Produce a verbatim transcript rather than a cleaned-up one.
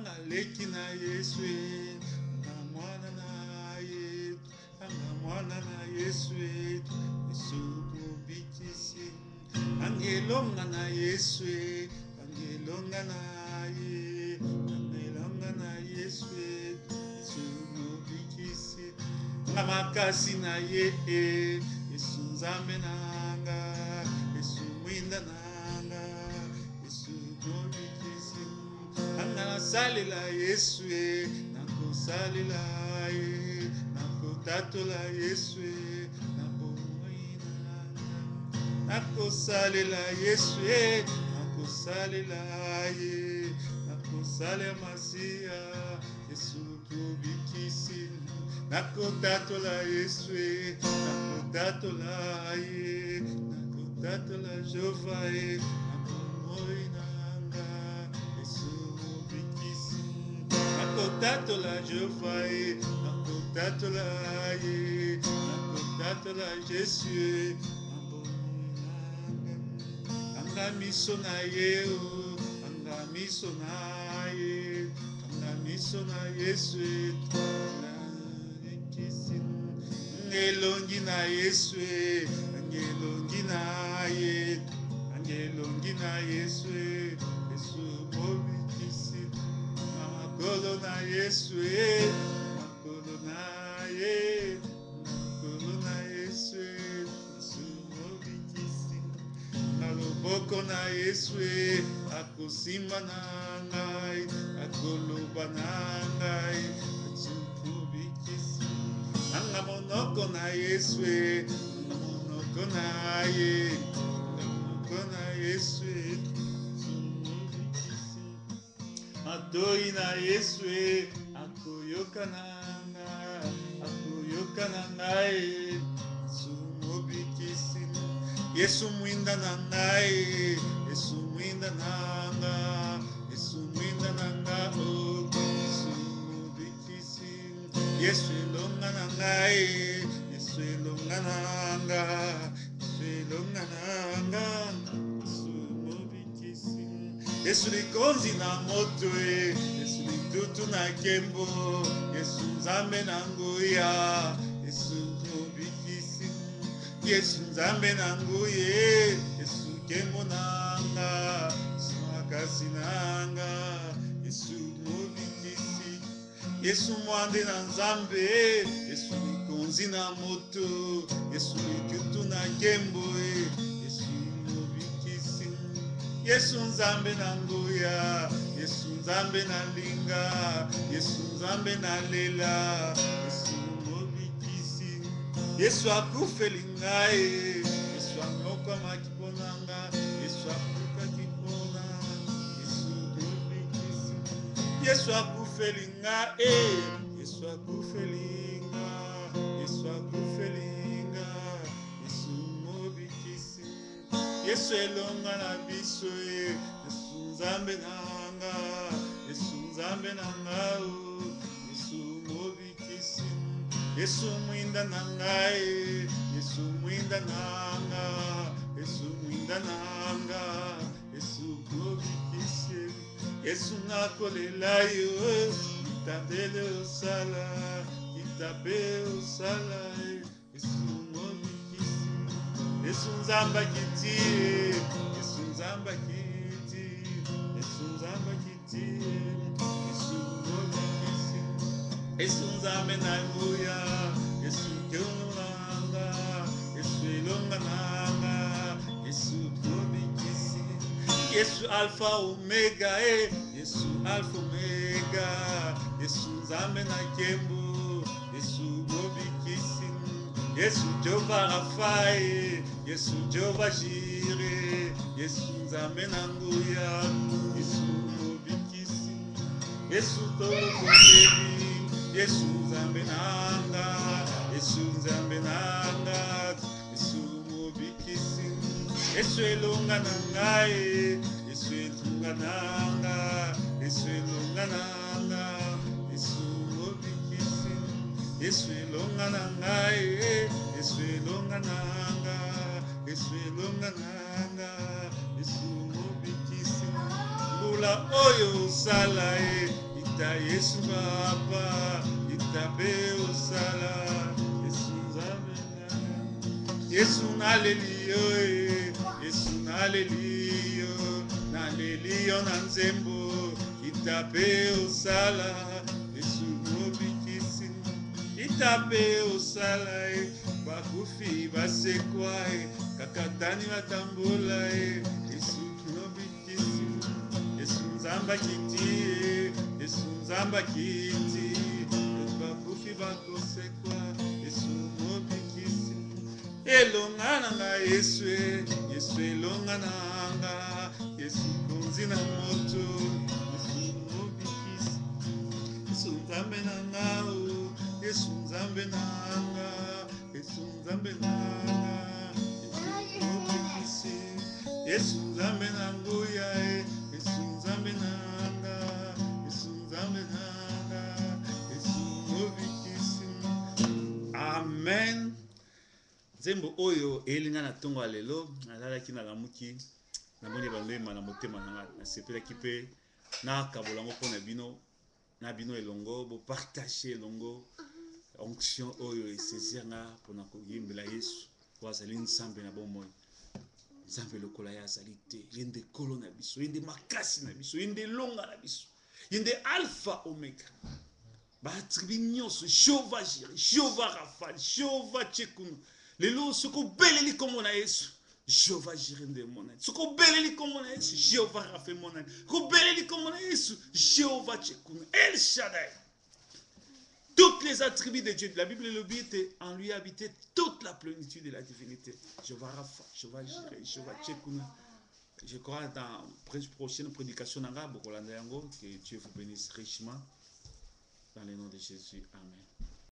angaleki na Yesu ngamwana naye angamwana na Yesu Yesu mubikisi angelonga na Yesu angelonga naye angelonga na Yesu Yesu mubikisi ngamakasi na ye Yesu nzambe nanga Yesu mwinda nanga Yesu mubikisi angasalela Yesu nakosalela ye nakotatola Yesu nakosalela Yesu nakosalela ye nakosale masia Yesu mubikisi nakotatola Yesu nakotatola ye nakotatola Jehova ye nakomoinanga Yesu mubikisi nakotatola Jehova ye nakotatola ye nakotatola Yesu anga miso na ye anga miso na ye anga miso na Yesu angelongi na Yesu angelongi na ye angelongi na Yesu Yesu mubikisi makolo na Yesu makolo na ye makolo na Yesu Yesu mubikisi maloboko na Yesu akosimba na ngai akoloba na ngai mubikisi anga monoko na Yesu anga monoko na ye anga monoko na Yesu mubikisi matoi na Yesu akoyoka na ngai akoyoka na ngai Yesu mubikisi Yesu mwinda na ngai Yesu mwinda nanga Yesu mwinda nanga oh Yesu mubikisi Yesu elonga na ngai Yesu elonga nanga Yesu elonga nanga Yesu mubikisi Yesu likonzi na moto Yesu litutu na kembo Yesu nzambe na nguya Yesu mubikisi Yesu nzambe na nguye Yesu kembo nanga Yesu makasi nanga Yesu mubikisi Yesu mwande na nzambe Yesu likonzi na moto Yesu litutu na kembo Yesu mubikisi Yesu nzambe na nguya Yesu nzambe na linga Yesu nzambe na lela Yesu mubikisi Yesu akufeli ngai Yesu anyoka makiponanga Yesu akuka kipona Yesu mubikisi Yesu akufeli ngai Yesu akufeli ngai Yesu akufeli ngai Yesu mubikisi Yesu elonga na biso Yesu nzambe nanga Yesu nzambe nanga Yesu mubikisi Yesu mwinda na ngai Yesu mwinda nanga Yesu mwinda nanga Yesu mubikisi Yesu nakolela yo kitandele osala kitabe osala Yesu mubikisi Yesu nzamba kiti Yesu nzamba kiti Yesu nzamba kiti Yesu mubikisi Yesu nzambe na nguya Yesu keunanga Yesu elonga nanga Yesu mubikisi Yesu alfa omega Yesu alfa omega Yesu nzambe na kembo Yesu mubikisi Yesu Jehova Rafa Yesu Jehova Jire Yesu nzambe na nguya Yesu mubikisi Yesu tolokondeli Yesu nzambe nanga Yesu nzambe nanga Yesu mubikisi Yesu elonga na ngai Yesu elonga nanga Yesu elonga nanga Yesu mubikisi Yesu elonga na ngai Yesu elonga nanga Yesu elonga nanga Yesu mubikisi mbula oyo osala ita Yesu papa itape osala Yesu nzambe nanga Yesu naleliyo Yesu naleliyo naleliyo na nzembo itape osala Yesu mobikisi itape osala bakufi basekwa kakatani batambola Yesu mobikisi Yesu nzamba kiti Yesu nzamba kiti bakufi bakosekwa Yesu mobikisi elongana na Yesu Yesu elongana nga Yesu konzi na moto Yesu mobikisi Yesu nzambe nanga Yesu nzambe nanga Yesu nzambe nanga Yesu mobikisi Yesu nzambe nanguya Yesu nzambe nanga Yesu nzambe nanga Yesu mobikisi. Amen. Zembo oyo elinga na tongo lelo nalalaki na lamuki namoni bandema na motema nanga nasepelaki pe na kabolango mpona bino na bino elongo bo partager elongo onction oyo esezanga mpona koyimbela Yesu wazali nsambe na bomoi nsambe lokola ya azali te yende kolo na biso yende makasi na biso yende longa na biso yende alpha omega batribi nyonso Jehova Jireh Jehova Rapha Jehova Tchekunu lelo soko beleli kombo na Yesu Jehova Jireh nde mona soko beleli kombo na Yesu Jehova Rapha mona ko beleli kombo na Yesu Jehova Tchekunu El Shaddai. Toutes les attributs de Dieu, la Bible le dit, en lui habitait toute la plénitude de la divinité. Jehovah Rapha, Jehovah Jireh, Jehovah Tchekunu. Je crois dans la prochaine prédication en arabe, que Dieu vous bénisse richement. Dans le nom de Jésus. Amen.